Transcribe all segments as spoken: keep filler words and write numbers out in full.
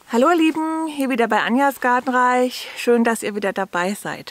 Hallo ihr Lieben, hier wieder bei Anjas Gartenreich. Schön, dass ihr wieder dabei seid.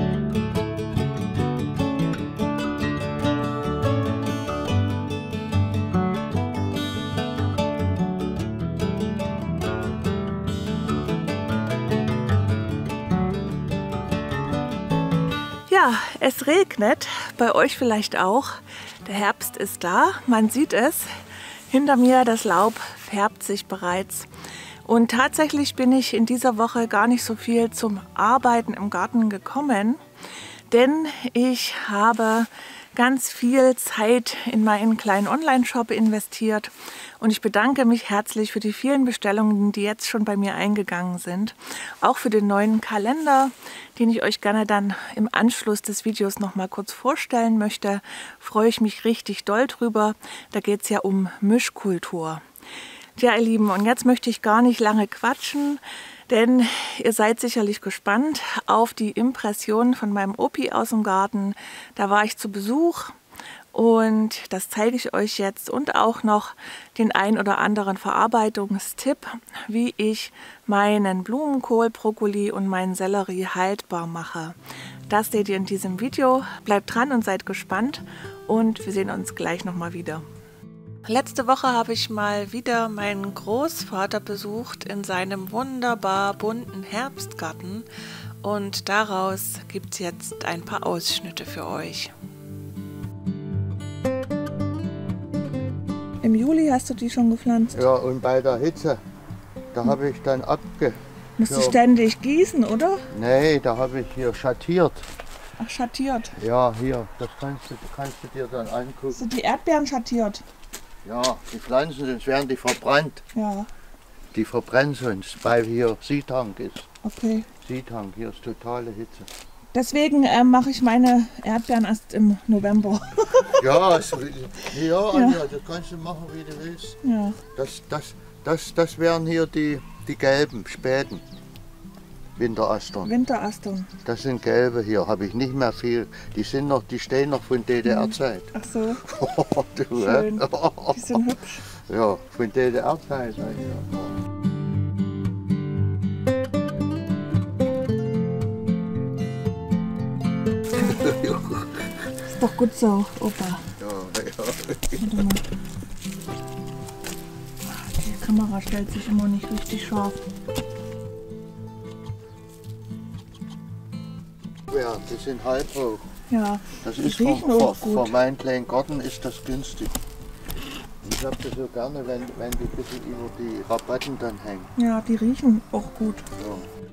Ja, es regnet, bei euch vielleicht auch. Der Herbst ist da, man sieht es. Hinter mir, das Laub färbt sich bereits. Und tatsächlich bin ich in dieser Woche gar nicht so viel zum Arbeiten im Garten gekommen, denn ich habe ganz viel Zeit in meinen kleinen Online-Shop investiert und ich bedanke mich herzlich für die vielen Bestellungen, die jetzt schon bei mir eingegangen sind. Auch für den neuen Kalender, den ich euch gerne dann im Anschluss des Videos noch mal kurz vorstellen möchte, freue ich mich richtig doll drüber. Da geht es ja um Mischkultur. Ja, ihr Lieben, und jetzt möchte ich gar nicht lange quatschen, denn ihr seid sicherlich gespannt auf die Impressionen von meinem Opi aus dem Garten. Da war ich zu Besuch und das zeige ich euch jetzt und auch noch den ein oder anderen Verarbeitungstipp, wie ich meinen Blumenkohl, Brokkoli und meinen Sellerie haltbar mache. Das seht ihr in diesem Video. Bleibt dran und seid gespannt und wir sehen uns gleich nochmal wieder. Letzte Woche habe ich mal wieder meinen Großvater besucht in seinem wunderbar bunten Herbstgarten und daraus gibt es jetzt ein paar Ausschnitte für euch. Im Juli hast du die schon gepflanzt? Ja, und bei der Hitze, da hm. habe ich dann abge... Musst du ständig gießen, oder? Nee, da habe ich hier schattiert. Ach, schattiert? Ja, hier, das kannst du, kannst du dir dann angucken. Sind die Erdbeeren schattiert? Ja, die Pflanzen, sonst werden die verbrannt. Ja. Die verbrennen sonst, weil hier Siethang ist. Okay. Siethang, hier ist totale Hitze. Deswegen äh, mache ich meine Erdbeeren erst im November. Ja, es, ja, Anja, das kannst du machen, wie du willst. Ja. Das, das, das, das wären hier die, die gelben, späten Winterastern. Winterastern. Das sind gelbe hier, habe ich nicht mehr viel. Die sind noch, die stehen noch von D D R-Zeit. Ach so. Oh, du, schön. Die sind hübsch. Ja, von D D R-Zeit. Ist doch gut so, Opa. Ja, ja. Warte mal. Die Kamera stellt sich immer nicht richtig scharf. Ja, die sind halb hoch. Ja, das die ist riechen für, auch für, gut. Für meinen kleinen Garten ist das günstig. Ich habe das so gerne, wenn, wenn die ein bisschen über die Rabatten dann hängen. Ja, die riechen auch gut. Ja.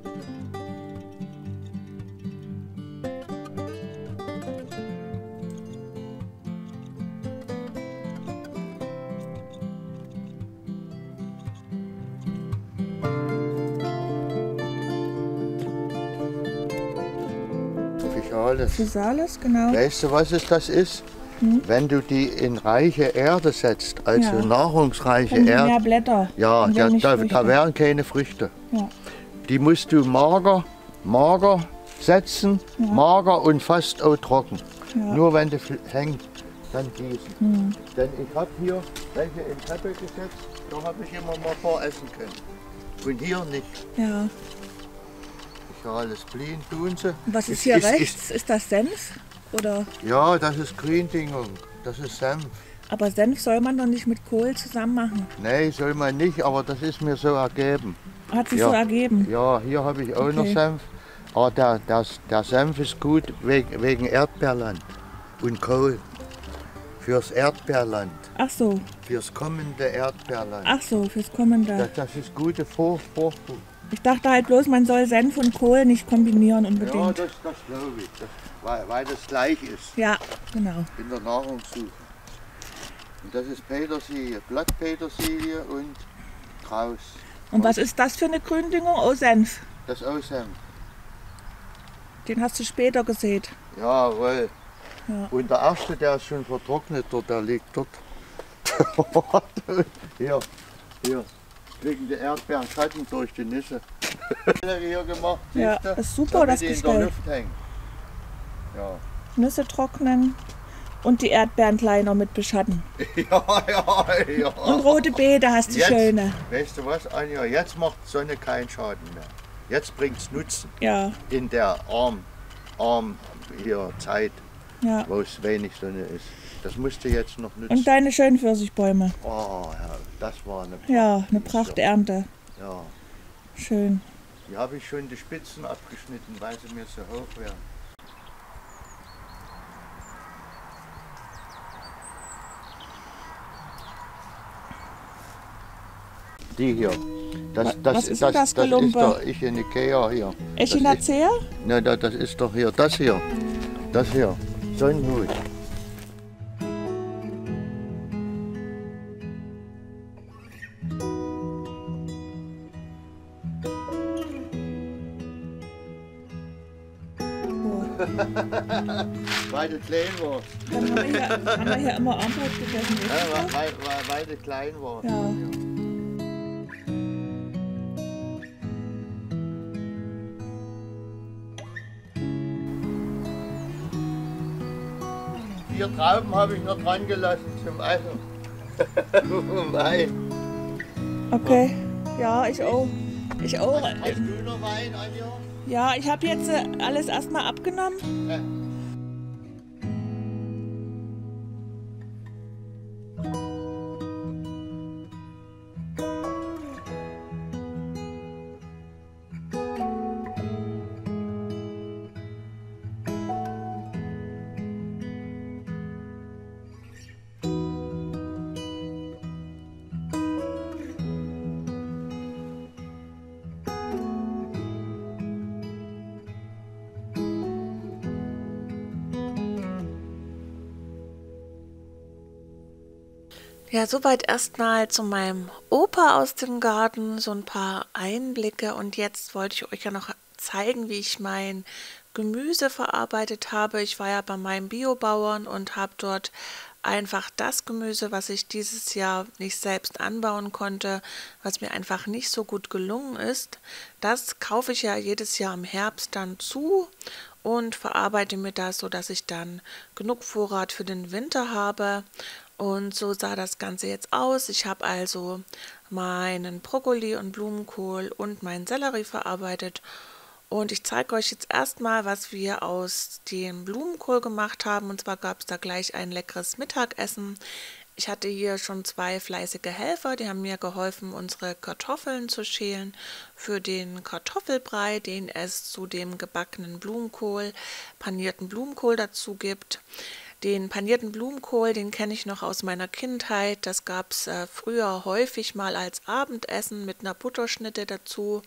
Physalis, genau. Weißt du, was es das ist? Hm? Wenn du die in reiche Erde setzt, also ja. nahrungsreiche Erde. Erde. Mehr Blätter. Ja, da, da, da wären keine Früchte. Ja. Die musst du mager, mager setzen, ja. mager und fast auch trocken. Ja. Nur wenn die hängt, dann gießen. Hm. Denn ich habe hier welche in Treppe gesetzt, da habe ich immer mal voressen können. Und hier nicht. Ja. Alles clean tun sie. Was ist hier ist, rechts? Ist, ist das Senf? Oder? Ja, das ist Gründingung. Das ist Senf. Aber Senf soll man doch nicht mit Kohl zusammen machen? Nein, soll man nicht, aber das ist mir so ergeben. Hat sich ja. so ergeben? Ja, hier habe ich auch okay. noch Senf. Aber der, der, der Senf ist gut wegen, wegen Erdbeerland und Kohl. Fürs Erdbeerland. Ach so. Fürs kommende Erdbeerland. Ach so, fürs kommende. Das, das ist gute Vor Vorfrut. Ich dachte halt bloß, man soll Senf und Kohl nicht kombinieren unbedingt. Ja, das, das glaube ich, das, weil, weil das gleich ist. Ja, genau. In der Nahrungssuche. Und das ist Petersilie, Blattpetersilie und Kraus. Und was ist das für eine Gründüngung? Oh, Senf. Das ist auch Senf. Den hast du später gesät. Jawohl. Ja. Und der erste, der ist schon vertrocknet, der liegt dort. Hier, hier. Wegen der Erdbeeren Schatten durch die Nüsse. Hier gemacht, ja, das ist super, das die Gestell. In der Luft hängen. Ja. Nüsse trocknen Und die Erdbeeren kleiner mit beschatten. Ja, ja, ja. Und rote Beete hast du jetzt, schöne. Weißt du was, Anja? Jetzt macht Sonne keinen Schaden mehr. Jetzt bringt es Nutzen. Ja. In der arm, arm hier Zeit, Ja. wo es wenig Sonne ist. Das musst du jetzt noch nutzen. Und deine schönen Pfirsichbäume. Oh, ja, das war eine Pracht. Ja, eine Prachternte. Ja, Schön. die habe ich schon die Spitzen abgeschnitten, weil sie mir so hoch wären. Die hier. Das, das, Was ist das, denn das, das ist Kolumbe? doch Echinacea hier. Echinacea? Na, das, das ist doch hier, das hier. Das hier. Sonnenhut. Weil du klein warst. Dann haben wir hier, haben wir hier immer Armbrot gegessen. Ja, weil, weil, weil du klein warst. Ja. Vier Trauben habe ich noch dran gelassen zum Essen. Wein. Okay. Ja, ich auch. Ich auch. Hast du noch Wein, Anja? Ja, ich habe jetzt äh, alles erstmal abgenommen. Ja. Ja, soweit erstmal zu meinem Opa aus dem Garten, so ein paar Einblicke. Und jetzt wollte ich euch ja noch zeigen, wie ich mein Gemüse verarbeitet habe. Ich war ja bei meinem Biobauern und habe dort einfach das Gemüse, was ich dieses Jahr nicht selbst anbauen konnte, was mir einfach nicht so gut gelungen ist. Das kaufe ich ja jedes Jahr im Herbst dann zu und verarbeite mir das, sodass ich dann genug Vorrat für den Winter habe. Und so sah das Ganze jetzt aus. Ich habe also meinen Brokkoli und Blumenkohl und meinen Sellerie verarbeitet. Und ich zeige euch jetzt erstmal, was wir aus dem Blumenkohl gemacht haben. Und zwar gab es da gleich ein leckeres Mittagessen. Ich hatte hier schon zwei fleißige Helfer, die haben mir geholfen, unsere Kartoffeln zu schälen für den Kartoffelbrei, den es zu dem gebackenen Blumenkohl, panierten Blumenkohl dazu gibt. Den panierten Blumenkohl, den kenne ich noch aus meiner Kindheit. Das gab es äh, früher häufig mal als Abendessen mit einer Butterschnitte dazu.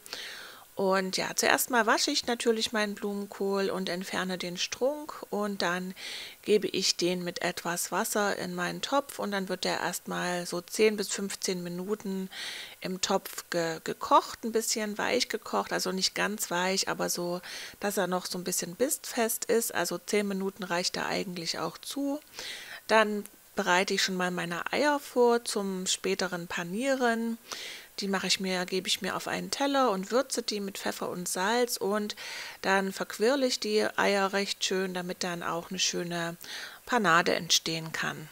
Und ja, zuerst mal wasche ich natürlich meinen Blumenkohl und entferne den Strunk und dann gebe ich den mit etwas Wasser in meinen Topf und dann wird der erstmal so zehn bis fünfzehn Minuten im Topf ge gekocht, ein bisschen weich gekocht, also nicht ganz weich, aber so, dass er noch so ein bisschen bistfest ist, also zehn Minuten reicht da eigentlich auch zu. Dann bereite ich schon mal meine Eier vor zum späteren Panieren. Die mache ich mir, gebe ich mir auf einen Teller und würze die mit Pfeffer und Salz und dann verquirle ich die Eier recht schön, damit dann auch eine schöne Panade entstehen kann.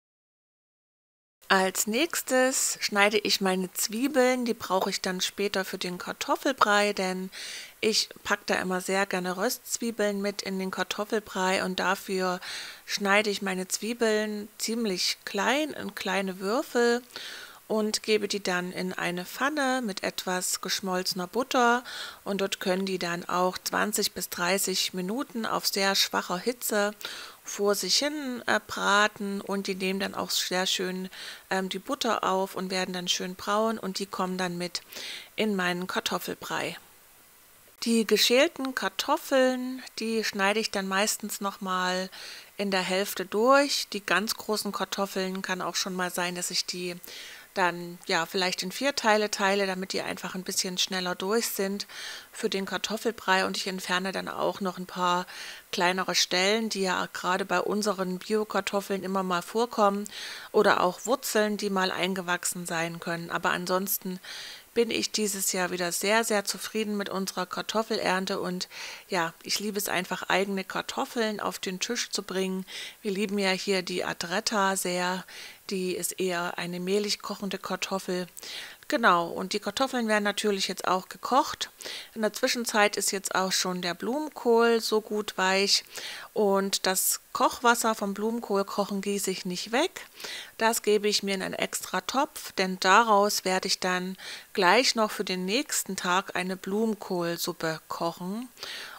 Als nächstes schneide ich meine Zwiebeln, die brauche ich dann später für den Kartoffelbrei, denn ich packe da immer sehr gerne Röstzwiebeln mit in den Kartoffelbrei und dafür schneide ich meine Zwiebeln ziemlich klein in kleine Würfel und gebe die dann in eine Pfanne mit etwas geschmolzener Butter und dort können die dann auch zwanzig bis dreißig Minuten auf sehr schwacher Hitze vor sich hin äh, braten und die nehmen dann auch sehr schön ähm, die Butter auf und werden dann schön braun und die kommen dann mit in meinen Kartoffelbrei. Die geschälten Kartoffeln, die schneide ich dann meistens nochmal in der Hälfte durch. Die ganz großen Kartoffeln kann auch schon mal sein, dass ich die dann ja vielleicht in vier Teile teile, damit die einfach ein bisschen schneller durch sind für den Kartoffelbrei und ich entferne dann auch noch ein paar kleinere Stellen, die ja gerade bei unseren Bio-Kartoffeln immer mal vorkommen oder auch Wurzeln, die mal eingewachsen sein können, aber ansonsten bin ich dieses Jahr wieder sehr, sehr zufrieden mit unserer Kartoffelernte und ja, ich liebe es einfach, eigene Kartoffeln auf den Tisch zu bringen. Wir lieben ja hier die Adretta sehr, die ist eher eine mehlig kochende Kartoffel. Genau, und die Kartoffeln werden natürlich jetzt auch gekocht. In der Zwischenzeit ist jetzt auch schon der Blumenkohl so gut weich und das Kochwasser vom Blumenkohl kochen gieße ich nicht weg. Das gebe ich mir in einen extra Topf, denn daraus werde ich dann gleich noch für den nächsten Tag eine Blumenkohlsuppe kochen.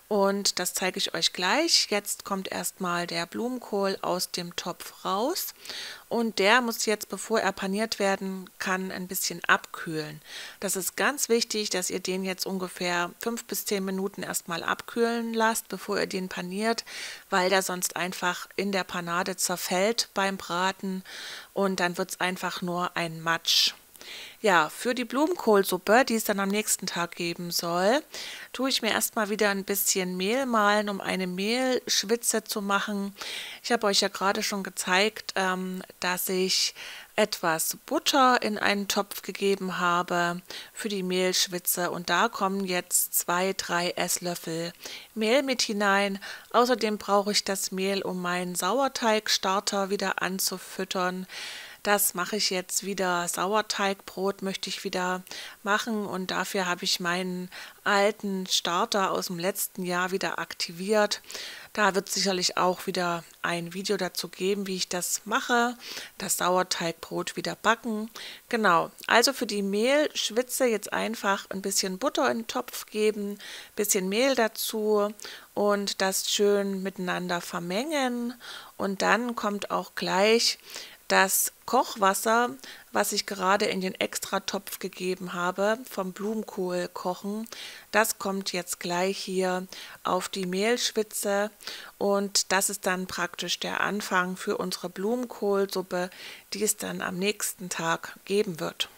Und das zeige ich euch gleich. Jetzt kommt erstmal der Blumenkohl aus dem Topf raus und der muss jetzt, bevor er paniert werden kann, ein bisschen abkühlen. Das ist ganz wichtig, dass ihr den jetzt ungefähr fünf bis zehn Minuten erstmal abkühlen lasst, bevor ihr den paniert, weil der sonst einfach in der Panade zerfällt beim Braten und dann wird es einfach nur ein Matsch. Ja, für die Blumenkohlsuppe, die es dann am nächsten Tag geben soll, tue ich mir erstmal wieder ein bisschen Mehl mahlen, um eine Mehlschwitze zu machen. Ich habe euch ja gerade schon gezeigt, ähm, dass ich etwas Butter in einen Topf gegeben habe für die Mehlschwitze und da kommen jetzt zwei, drei Esslöffel Mehl mit hinein. Außerdem brauche ich das Mehl, um meinen Sauerteigstarter wieder anzufüttern. Das mache ich jetzt wieder, Sauerteigbrot möchte ich wieder machen und dafür habe ich meinen alten Starter aus dem letzten Jahr wieder aktiviert. Da wird es sicherlich auch wieder ein Video dazu geben, wie ich das mache, das Sauerteigbrot wieder backen. Genau, also für die Mehlschwitze jetzt einfach ein bisschen Butter in den Topf geben, ein bisschen Mehl dazu und das schön miteinander vermengen und dann kommt auch gleich das Kochwasser, was ich gerade in den Extratopf gegeben habe, vom Blumenkohl kochen, das kommt jetzt gleich hier auf die Mehlschwitze und das ist dann praktisch der Anfang für unsere Blumenkohlsuppe, die es dann am nächsten Tag geben wird.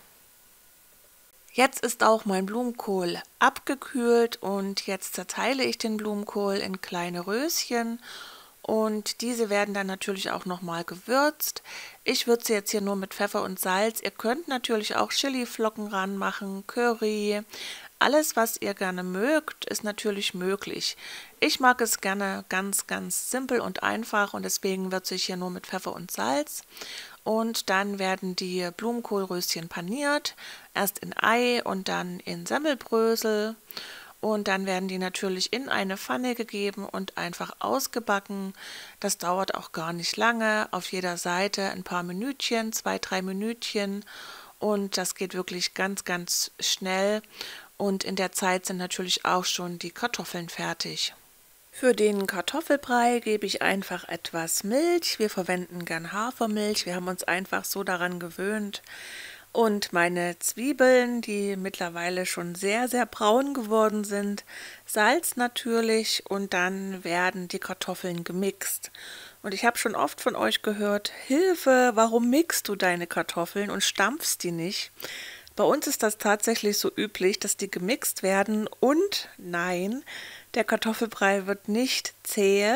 Jetzt ist auch mein Blumenkohl abgekühlt und jetzt zerteile ich den Blumenkohl in kleine Röschen. Und diese werden dann natürlich auch nochmal gewürzt. Ich würze jetzt hier nur mit Pfeffer und Salz. Ihr könnt natürlich auch Chiliflocken ranmachen, Curry. Alles, was ihr gerne mögt, ist natürlich möglich. Ich mag es gerne ganz, ganz simpel und einfach und deswegen würze ich hier nur mit Pfeffer und Salz. Und dann werden die Blumenkohlröschen paniert. Erst in Ei und dann in Semmelbrösel. Und dann werden die natürlich in eine Pfanne gegeben und einfach ausgebacken. Das dauert auch gar nicht lange. Auf jeder Seite ein paar Minütchen, zwei, drei Minütchen. Und das geht wirklich ganz, ganz schnell. Und in der Zeit sind natürlich auch schon die Kartoffeln fertig. Für den Kartoffelbrei gebe ich einfach etwas Milch. Wir verwenden gern Hafermilch. Wir haben uns einfach so daran gewöhnt. Und meine Zwiebeln, die mittlerweile schon sehr, sehr braun geworden sind, Salz natürlich und dann werden die Kartoffeln gemixt. Und ich habe schon oft von euch gehört, Hilfe, warum mixt du deine Kartoffeln und stampfst die nicht? Bei uns ist das tatsächlich so üblich, dass die gemixt werden und nein, der Kartoffelbrei wird nicht zäh.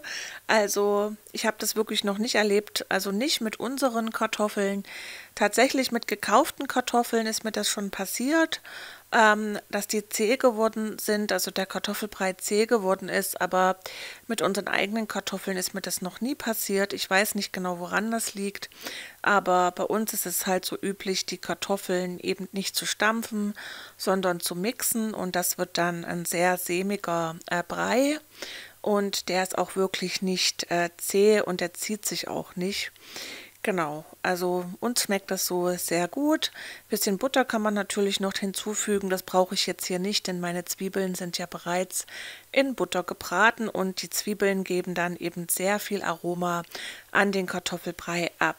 Also ich habe das wirklich noch nicht erlebt, also nicht mit unseren Kartoffeln. Tatsächlich mit gekauften Kartoffeln ist mir das schon passiert, ähm, dass die zäh geworden sind, also der Kartoffelbrei zäh geworden ist, aber mit unseren eigenen Kartoffeln ist mir das noch nie passiert. Ich weiß nicht genau, woran das liegt, aber bei uns ist es halt so üblich, die Kartoffeln eben nicht zu stampfen, sondern zu mixen und das wird dann ein sehr sämiger äh, Brei. Und der ist auch wirklich nicht äh, zäh und der zieht sich auch nicht. Genau, also uns schmeckt das so sehr gut. Ein bisschen Butter kann man natürlich noch hinzufügen, das brauche ich jetzt hier nicht, denn meine Zwiebeln sind ja bereits in Butter gebraten und die Zwiebeln geben dann eben sehr viel Aroma an den Kartoffelbrei ab.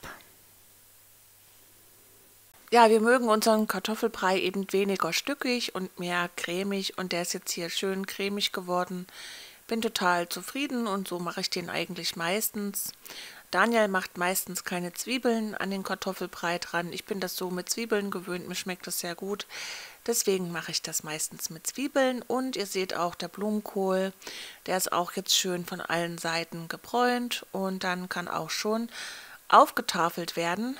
Ja, wir mögen unseren Kartoffelbrei eben weniger stückig und mehr cremig und der ist jetzt hier schön cremig geworden. Bin total zufrieden und so mache ich den eigentlich meistens. Daniel macht meistens keine Zwiebeln an den Kartoffelbrei dran. Ich bin das so mit Zwiebeln gewöhnt, mir schmeckt das sehr gut. Deswegen mache ich das meistens mit Zwiebeln und ihr seht auch der Blumenkohl, der ist auch jetzt schön von allen Seiten gebräunt und dann kann auch schon aufgetafelt werden.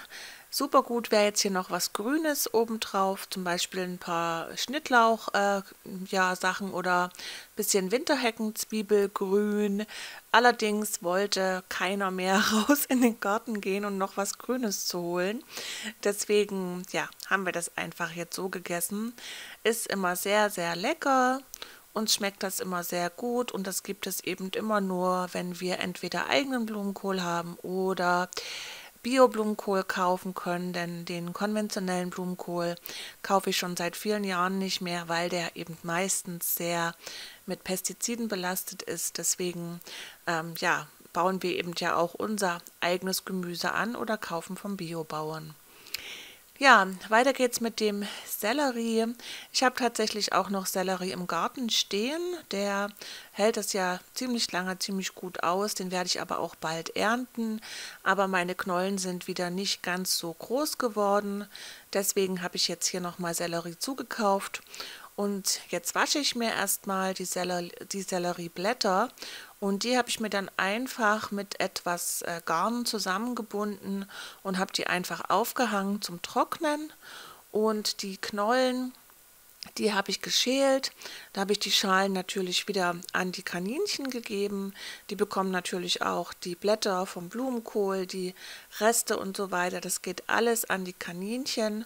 Super gut wäre jetzt hier noch was Grünes obendrauf, zum Beispiel ein paar Schnittlauch, äh, ja, Sachen oder ein bisschen Winterheckenzwiebelgrün. Allerdings wollte keiner mehr raus in den Garten gehen und noch was Grünes zu holen. Deswegen, ja, haben wir das einfach jetzt so gegessen. Ist immer sehr, sehr lecker. Uns schmeckt das immer sehr gut und das gibt es eben immer nur, wenn wir entweder eigenen Blumenkohl haben oder Bio-Blumenkohl kaufen können, denn den konventionellen Blumenkohl kaufe ich schon seit vielen Jahren nicht mehr, weil der eben meistens sehr mit Pestiziden belastet ist. Deswegen ähm, ja, bauen wir eben ja auch unser eigenes Gemüse an oder kaufen vom Biobauern. Ja, weiter geht's mit dem Sellerie. Ich habe tatsächlich auch noch Sellerie im Garten stehen. Der hält das ja ziemlich lange, ziemlich gut aus. Den werde ich aber auch bald ernten. Aber meine Knollen sind wieder nicht ganz so groß geworden. Deswegen habe ich jetzt hier nochmal Sellerie zugekauft. Und jetzt wasche ich mir erstmal die, Sellerie, die Sellerieblätter und die habe ich mir dann einfach mit etwas äh, Garn zusammengebunden und habe die einfach aufgehangen zum Trocknen. Und die Knollen, die habe ich geschält. Da habe ich die Schalen natürlich wieder an die Kaninchen gegeben. Die bekommen natürlich auch die Blätter vom Blumenkohl, die Reste und so weiter. Das geht alles an die Kaninchen.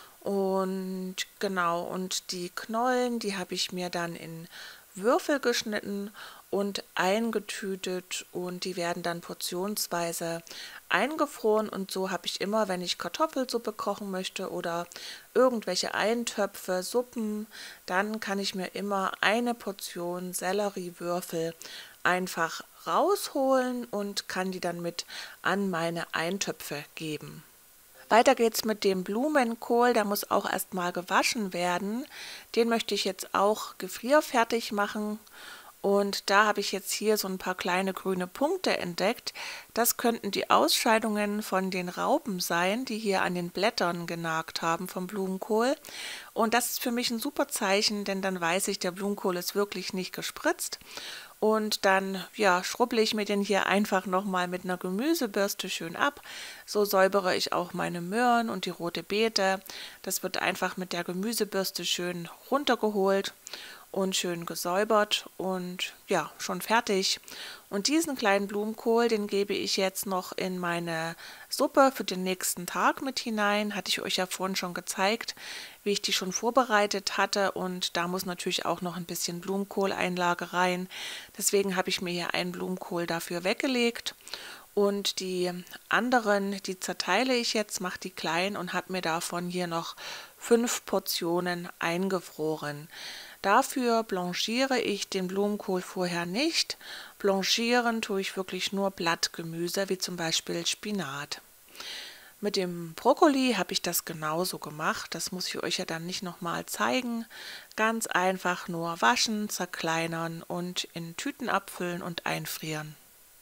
Und genau, und die Knollen, die habe ich mir dann in Würfel geschnitten und eingetütet und die werden dann portionsweise eingefroren und so habe ich immer, wenn ich Kartoffelsuppe kochen möchte oder irgendwelche Eintöpfe, Suppen, dann kann ich mir immer eine Portion Selleriewürfel einfach rausholen und kann die dann mit an meine Eintöpfe geben. Weiter geht's mit dem Blumenkohl, der muss auch erstmal gewaschen werden. Den möchte ich jetzt auch gefrierfertig machen. Und da habe ich jetzt hier so ein paar kleine grüne Punkte entdeckt. Das könnten die Ausscheidungen von den Raupen sein, die hier an den Blättern genagt haben vom Blumenkohl. Und das ist für mich ein super Zeichen, denn dann weiß ich, der Blumenkohl ist wirklich nicht gespritzt. Und dann ja, schrubble ich mir den hier einfach nochmal mit einer Gemüsebürste schön ab. So säubere ich auch meine Möhren und die rote Beete. Das wird einfach mit der Gemüsebürste schön runtergeholt und schön gesäubert und ja, schon fertig. Und diesen kleinen Blumenkohl, den gebe ich jetzt noch in meine Suppe für den nächsten Tag mit hinein. Hatte ich euch ja vorhin schon gezeigt, wie ich die schon vorbereitet hatte. Und da muss natürlich auch noch ein bisschen Blumenkohleinlage rein. Deswegen habe ich mir hier einen Blumenkohl dafür weggelegt. Und die anderen, die zerteile ich jetzt, mache die klein und habe mir davon hier noch fünf Portionen eingefroren. Dafür blanchiere ich den Blumenkohl vorher nicht. Blanchieren tue ich wirklich nur Blattgemüse, wie zum Beispiel Spinat. Mit dem Brokkoli habe ich das genauso gemacht. Das muss ich euch ja dann nicht nochmal zeigen. Ganz einfach nur waschen, zerkleinern und in Tüten abfüllen und einfrieren.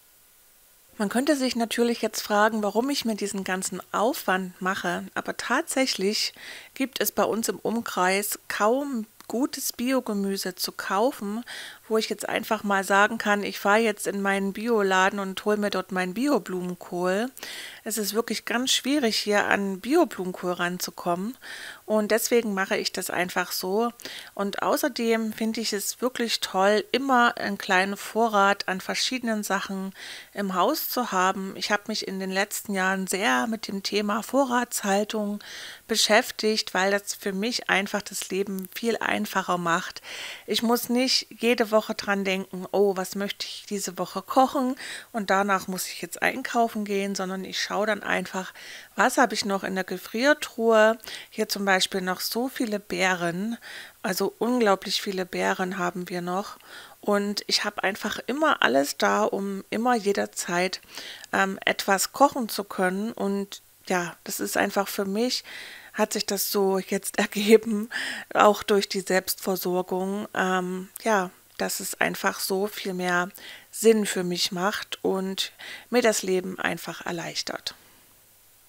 Man könnte sich natürlich jetzt fragen, warum ich mir diesen ganzen Aufwand mache, aber tatsächlich gibt es bei uns im Umkreis kaum gutes Biogemüse zu kaufen, wo ich jetzt einfach mal sagen kann, ich fahre jetzt in meinen Bioladen und hole mir dort meinen Bio-Blumenkohl. Es ist wirklich ganz schwierig, hier an Bio-Blumenkohl ranzukommen und deswegen mache ich das einfach so. Und außerdem finde ich es wirklich toll, immer einen kleinen Vorrat an verschiedenen Sachen im Haus zu haben. Ich habe mich in den letzten Jahren sehr mit dem Thema Vorratshaltung beschäftigt, weil das für mich einfach das Leben viel einfacher macht. Ich muss nicht jede Woche dran denken, oh, was möchte ich diese Woche kochen und danach muss ich jetzt einkaufen gehen, sondern ich schaue dann einfach, was habe ich noch in der Gefriertruhe. Hier zum Beispiel noch so viele Beeren, also unglaublich viele Beeren haben wir noch. Und ich habe einfach immer alles da, um immer jederzeit ähm, etwas kochen zu können. Und ja, das ist einfach für mich, hat sich das so jetzt ergeben, auch durch die Selbstversorgung, ähm, ja, dass es einfach so viel mehr Sinn für mich macht und mir das Leben einfach erleichtert.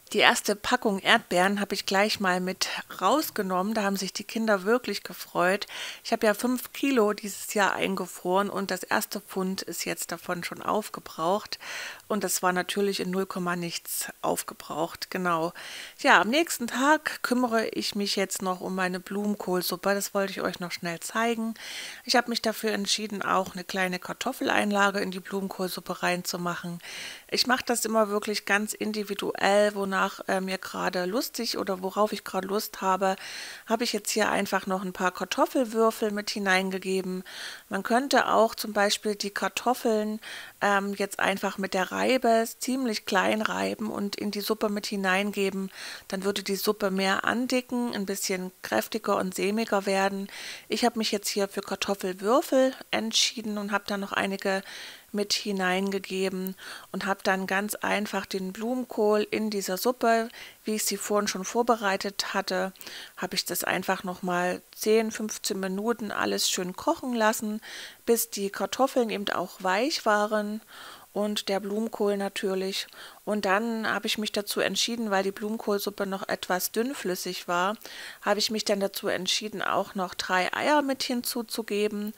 Die erste Packung Erdbeeren habe ich gleich mal mit rausgenommen. Da haben sich die Kinder wirklich gefreut. Ich habe ja fünf Kilo dieses Jahr eingefroren und das erste Pfund ist jetzt davon schon aufgebraucht. Und das war natürlich in null Komma nichts aufgebraucht. Genau. Ja, am nächsten Tag kümmere ich mich jetzt noch um meine Blumenkohlsuppe. Das wollte ich euch noch schnell zeigen. Ich habe mich dafür entschieden, auch eine kleine Kartoffeleinlage in die Blumenkohlsuppe reinzumachen. Ich mache das immer wirklich ganz individuell, wonach äh, mir gerade lustig oder worauf ich gerade Lust habe, habe ich jetzt hier einfach noch ein paar Kartoffelwürfel mit hineingegeben. Man könnte auch zum Beispiel die Kartoffeln ähm, jetzt einfach mit der Reibe ziemlich klein reiben und in die Suppe mit hineingeben. Dann würde die Suppe mehr andicken, ein bisschen kräftiger und sämiger werden. Ich habe mich jetzt hier für Kartoffelwürfel entschieden und habe da noch einige mit hineingegeben und habe dann ganz einfach den Blumenkohl in dieser Suppe, wie ich sie vorhin schon vorbereitet hatte, habe ich das einfach nochmal zehn, fünfzehn Minuten alles schön kochen lassen, bis die Kartoffeln eben auch weich waren und der Blumenkohl natürlich. Und dann habe ich mich dazu entschieden, weil die Blumenkohlsuppe noch etwas dünnflüssig war, habe ich mich dann dazu entschieden, auch noch drei Eier mit hinzuzugeben.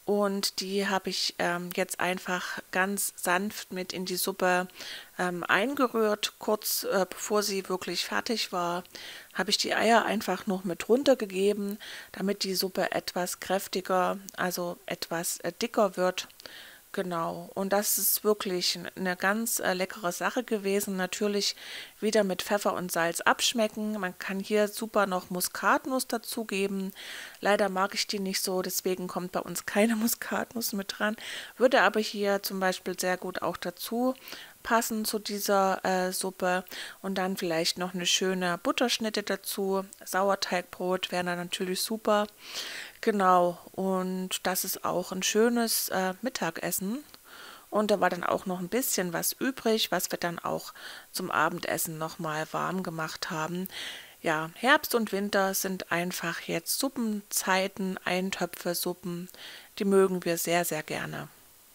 Und die habe ich ähm, jetzt einfach ganz sanft mit in die Suppe ähm, eingerührt. Kurz äh, bevor sie wirklich fertig war, habe ich die Eier einfach noch mit runtergegeben, damit die Suppe etwas kräftiger, also etwas äh, dicker wird. Genau, und das ist wirklich eine ganz äh, leckere Sache gewesen. Natürlich wieder mit Pfeffer und Salz abschmecken. Man kann hier super noch Muskatnuss dazugeben. Leider mag ich die nicht so, deswegen kommt bei uns keine Muskatnuss mit dran. Würde aber hier zum Beispiel sehr gut auch dazu passen zu dieser äh, Suppe. Und dann vielleicht noch eine schöne Butterschnitte dazu. Sauerteigbrot wäre dann natürlich super. Genau, und das ist auch ein schönes äh, Mittagessen. Und da war dann auch noch ein bisschen was übrig, was wir dann auch zum Abendessen nochmal warm gemacht haben. Ja, Herbst und Winter sind einfach jetzt Suppenzeiten, Eintöpfe, Suppen, die mögen wir sehr, sehr gerne.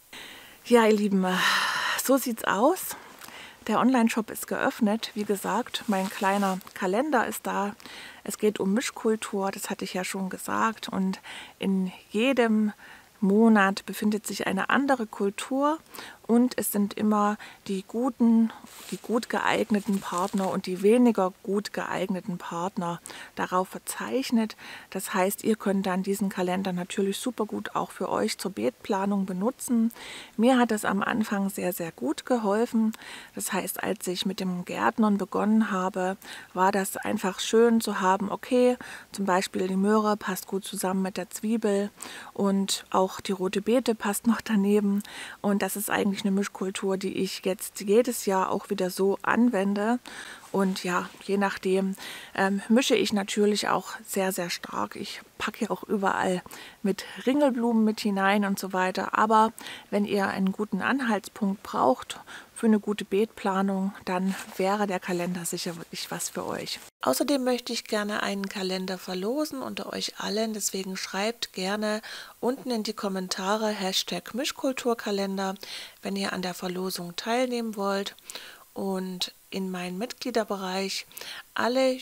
Ja, ihr Lieben, so sieht's aus. Der Online-Shop ist geöffnet. Wie gesagt, mein kleiner Kalender ist da. Es geht um Mischkultur, das hatte ich ja schon gesagt. Und in jedem Monat befindet sich eine andere Kultur und es sind immer die guten, die gut geeigneten Partner und die weniger gut geeigneten Partner darauf verzeichnet. Das heißt, ihr könnt dann diesen Kalender natürlich super gut auch für euch zur Beetplanung benutzen. Mir hat es am Anfang sehr, sehr gut geholfen. Das heißt, als ich mit dem Gärtnern begonnen habe, war das einfach schön zu haben, okay, zum Beispiel die Möhre passt gut zusammen mit der Zwiebel und auch die rote Beete passt noch daneben. Und das ist eigentlich eine Mischkultur, die ich jetzt jedes Jahr auch wieder so anwende. Und ja, je nachdem ähm, mische ich natürlich auch sehr, sehr stark. Ich packe ja auch überall mit Ringelblumen mit hinein und so weiter. Aber wenn ihr einen guten Anhaltspunkt braucht für eine gute Beetplanung, dann wäre der Kalender sicher wirklich was für euch. Außerdem möchte ich gerne einen Kalender verlosen unter euch allen. Deswegen schreibt gerne unten in die Kommentare Hashtag Mischkulturkalender, wenn ihr an der Verlosung teilnehmen wollt. Und in meinen Mitgliederbereich alle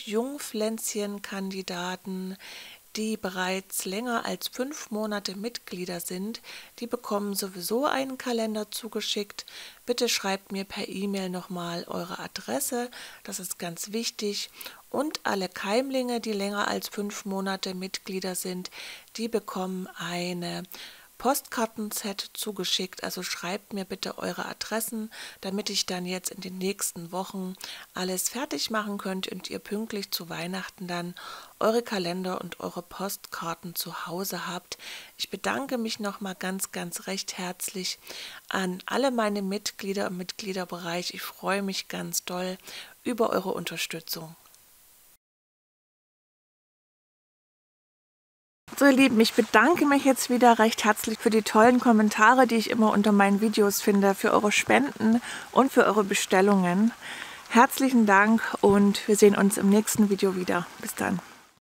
Jungpflänzchenkandidaten, die bereits länger als fünf Monate Mitglieder sind, die bekommen sowieso einen Kalender zugeschickt. Bitte schreibt mir per E-Mail nochmal eure Adresse, das ist ganz wichtig. Und alle Keimlinge, die länger als fünf Monate Mitglieder sind, die bekommen eine Postkartenset zugeschickt, also schreibt mir bitte eure Adressen, damit ich dann jetzt in den nächsten Wochen alles fertig machen könnt und ihr pünktlich zu Weihnachten dann eure Kalender und eure Postkarten zu Hause habt. Ich bedanke mich nochmal ganz, ganz recht herzlich an alle meine Mitglieder im Mitgliederbereich. Ich freue mich ganz doll über eure Unterstützung. So ihr Lieben, ich bedanke mich jetzt wieder recht herzlich für die tollen Kommentare, die ich immer unter meinen Videos finde, für eure Spenden und für eure Bestellungen. Herzlichen Dank und wir sehen uns im nächsten Video wieder. Bis dann.